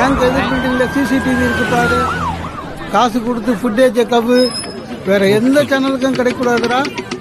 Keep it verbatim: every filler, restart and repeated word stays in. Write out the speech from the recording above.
Bank எதிர் பில்டிங்ல CCTV இருக்கு பாரு. காசு கொடுத்து ஃபுட்டேஜ் கவு வேற எந்த சேனலுக்கும் கிடைக்கூடாதுடா.